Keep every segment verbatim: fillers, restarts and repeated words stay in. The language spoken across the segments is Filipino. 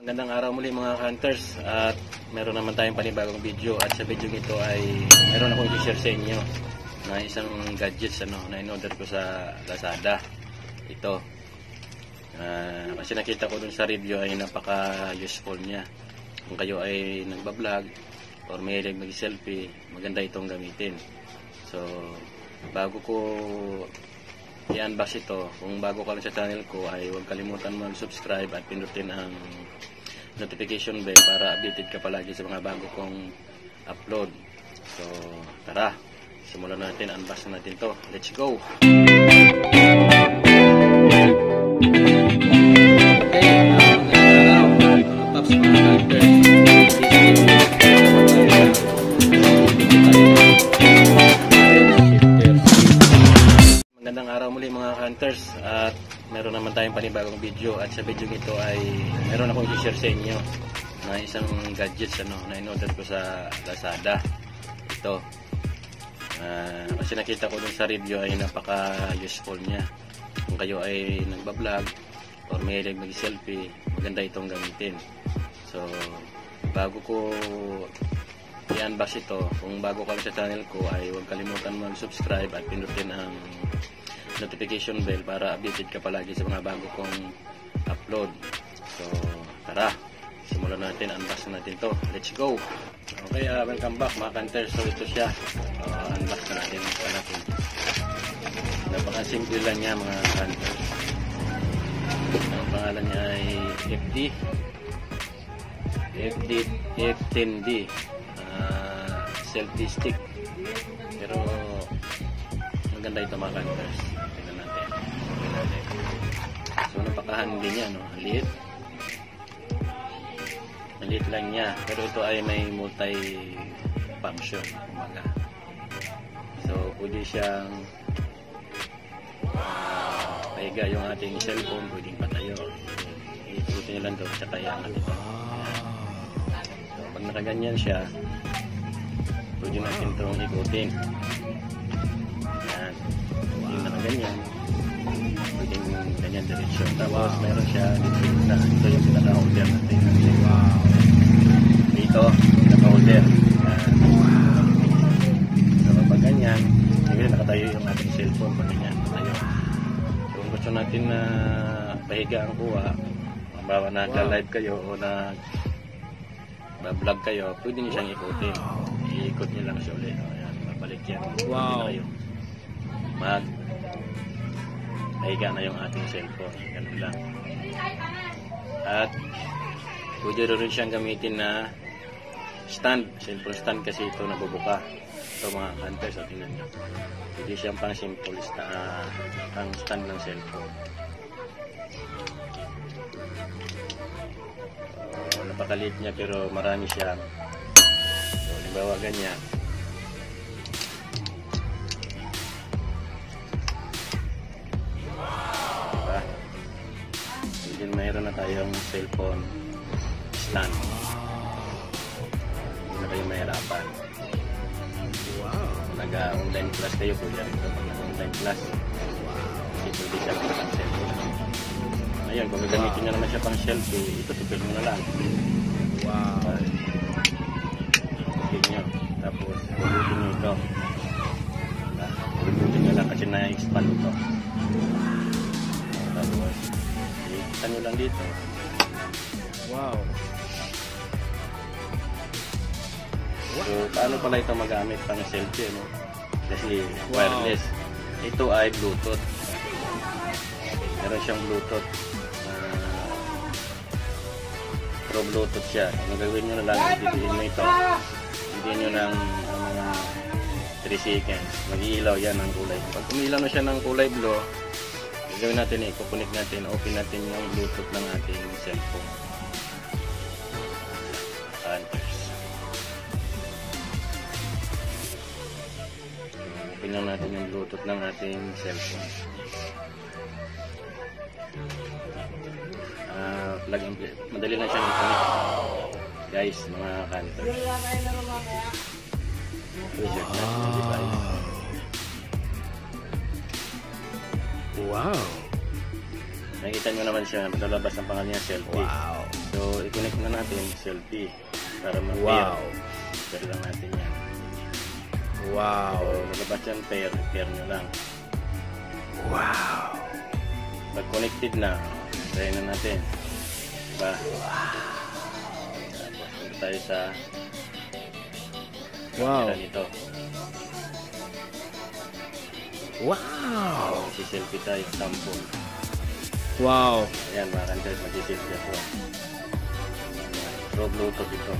Magandang araw muli mga hunters, at meron naman tayong panibagong video, at sa video ito ay meron akong i-share sa inyo na isang gadgets ano, na in-order ko sa Lazada. Ito uh, kasi nakita ko dun sa review ay napaka useful niya. Kung kayo ay nagbablog or may mag-selfie, maganda itong gamitin. So bago ko i-unbox ito, kung bago ka lang sa channel ko ay huwag kalimutan mag-subscribe at pindutin ang notification bell para updated ka palagi sa mga bago kong upload. So tara, simulan natin, unbox natin to. Let's go! Magandang araw muli mga hunters, at meron naman tayong panibagong video, at sa video ito ay meron akong i-share sa inyo na isang gadgets ano, na in-order ko sa Lazada. Ito uh, kasi nakita ko dun sa review ay napaka useful niya. Kung kayo ay nagbablog or may mag-selfie, maganda itong gamitin. So bago ko i-unbox ito, kung bago ka lang sa channel ko ay huwag kalimutan mag-subscribe at pindutin ang notification bell para updated ka palagi sa mga bago kong upload. So tara, simulan natin, unbox natin to. Let's go! Okay, uh, welcome back mga hunters. So ito siya, uh, unbox na natin ito natin. Napaka-simple lang niya mga hunters. Ang pangalan niya ay F D F D F ten D uh, selfie stick, pero maganda ito mga hunters. Tingnan natin. Tingnan natin. So napaka-handy niya, no? Liit. Maliit lang niya, pero ito ay may multi-function, umaga. So pwede siyang uh, pahiga yung ating cellphone, pwedeng patayo. Ikutin nyo lang ito, tsaka iangat ito. So pag nakaganyan siya, pwede natin itong ikutin. Yan. Yung nakaganyan, pwedeng ganyan diretsyon. Tapos meron siya dito na, ito yung pinaka-holder natin. Dito, pinaka-holder. So pag ganyan, ngayon nakatayo yung ating cellphone. Pag ganyan, nakatayo. So kung gusto natin na pahiga ang kuha, bawa na nagla-live kayo o na vlog kayo, pwede nyo siyang ikutin. Iikot nyo lang siya ulit. Ayan, mabalik yan. Wow! Mag pahiga na yung ating cellphone. Ganun lang. At pwede rin siyang gamitin na stand. Cellphone stand kasi ito nabubuka. Ito mga hunters, so tingnan nyo. Pwede siyang pang simple stand, uh, pang stand ng cellphone. So, napakaliit niya pero marami siyang. So halimbawa ganyan. Then mayroon na tayong cellphone stand. Hindi na kayo mahirapan. Wow! Nag-online class kayo, pwede rin ito pag nag-online class. Kasi pwede siya pang cellphone. Ayun, kung gagamitin nyo naman siya pang selfie, ito tipid mo na lang. Wow! Tipid nyo. Tapos, pulutin nyo ito. Pulutin nyo lang kasi na-expand ito. Tapos, ano lang dito. Wow! So, paano pala ito magamit pang selfie, no? Kasi Wow. wireless. Ito ay Bluetooth. Meron siyang Bluetooth. Uh, pro Bluetooth siya. Ang gagawin nyo na lang, didiin nyo ito. Didiin nyo ng uh, mga three seconds. Mag-iilaw yan ng kulay. Pag umilaw na siya ng kulay blue, gawin natin eh, kukunik natin, open natin yung Bluetooth ng ating cellphone. Hunters. Open lang natin yung Bluetooth ng ating cellphone. Uh, plug and play. Madali lang siyang i-connect. Guys, mga hunters. Research natin yung device. Wow! Nakikita nyo naman siya, malalabas ang pangalan niya selfie. Wow! So, i-connect na natin selfie para ma-pair. Wow. Pair lang natin yan. Wow. So, nalabas yan, pair, pair nyo lang. Wow. Pag connected na, try na natin. Diba? Tapos, punta tayo sa Wow. camera nito. Wow. Mag-selfie tayo, sample. Wow. Ayan, mga hunters, mag-selfie ako. Through Bluetooth ito.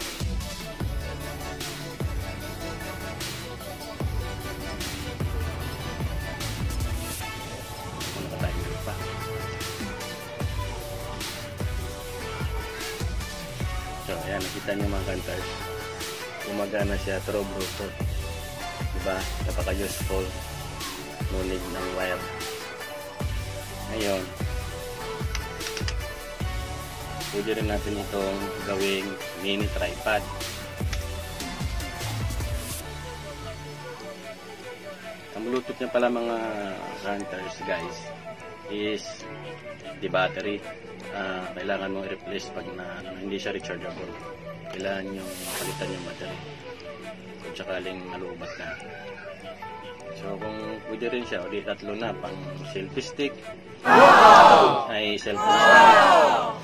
Ano ka tayo pa? So, ayan, nakita niyo mga hunters. Gumagana siya through Bluetooth. Diba? Napaka-useful. No need ng wire. Ngayon, pwede rin natin itong gawing mini tripod. Ang Bluetooth niya pala mga hunters guys is the battery. Uh, kailangan mong i-replace pag na, ano, hindi siya rechargeable. Kailangan yung palitan yung battery kung sakaling nalubat na. So kung pwede rin siya, o di tatlo na, pang selfie stick, wow! Ay cellphone stand,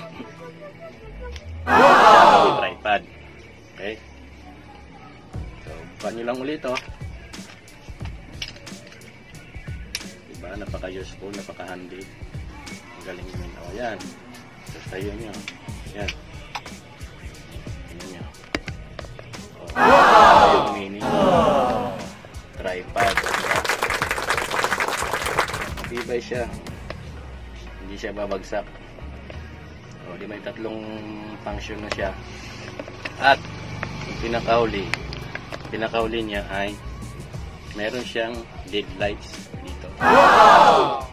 wow! Tripod. Okay? So buka nyo lang ulit ito. Diba? Napaka-useful, napaka-handy. Ang galing yun. O yan. So tayo nyo. Yan. Yan nyo. O, wow! Yung mini tripod. Matibay siya. Hindi siya babagsak. O, di may tatlong function na siya. At yung pinakauli, pinakauli niya ay meron siyang dead lights dito. Wow!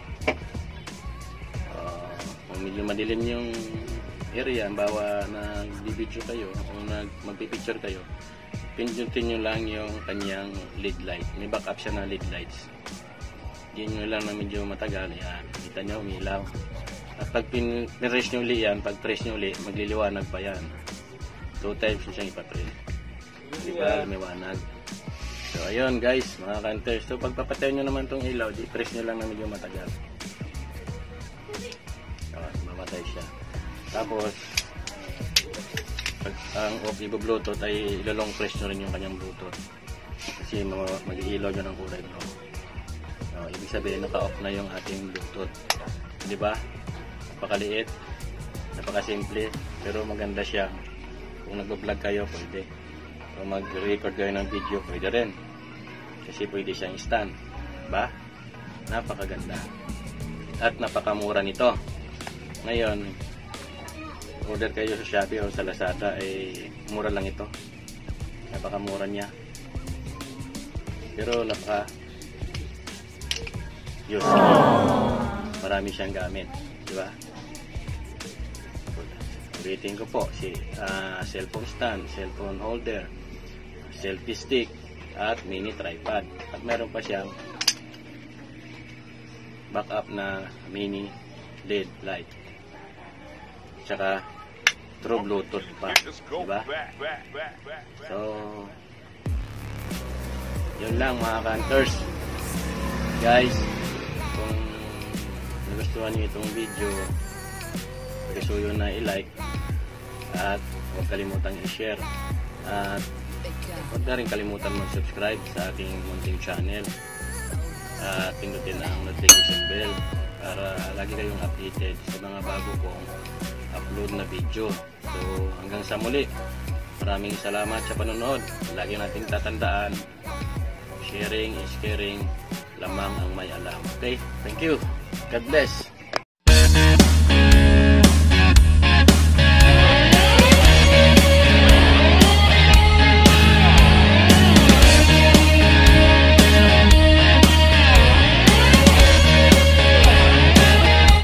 Uh, kung medyo madilim yung area, bawa na nag-video kayo, kung mag-picture kayo, pindutin nyo lang yung kanyang lead light. May backup siya na lead lights. Diyan nyo lang na medyo matagal. Yan. Kita nyo, umilaw. At pag pin-press nyo uli yan, pag press nyo uli, magliliwanag pa yan. Two times nyo siyang ipapress. Diba? Lumiwanag. So, ayun guys, mga hunters. So, pag papatay nyo naman itong ilaw, di press nyo lang na medyo matagal. So, mamatay siya. Tapos, pag ang off i-bluetooth ay ilalong press nyo rin yung kanyang bluetooth kasi mag-ilaw nyo ng kulay bro. So, ibig sabihin naka-off na yung ating bluetooth, diba? Napakaliit, napakasimple, pero maganda siya. Kung nag-vlog kayo pwede, kung mag-record kayo ng video pwede rin kasi pwede siyang stand, diba? Napakaganda at napakamura nito. Ngayon order kayo sa Shopee o sa Lazada, eh mura lang ito. Napakamura niya. Pero napaka useful. Marami siyang gamit, di ba? Ulitin ko po, si uh, cellphone stand, cellphone holder, selfie stick, at mini tripod. At meron pa siyang backup na mini L E D light. Tsaka through Bluetooth pa, diba? So, yun lang mga hunters. Guys, kung nagustuhan niyo itong video, pagkasuyo na i-like at huwag kalimutang i-share at huwag na rin kalimutan mag-subscribe sa ating munting channel at pindutin ang notification bell para lagi kayong updated sa mga bago kong upload na video. So hanggang sa muli, maraming salamat sa panonood. Lagi nating tatandaan, sharing is caring, lamang ang may alam. Okay, thank you, God bless.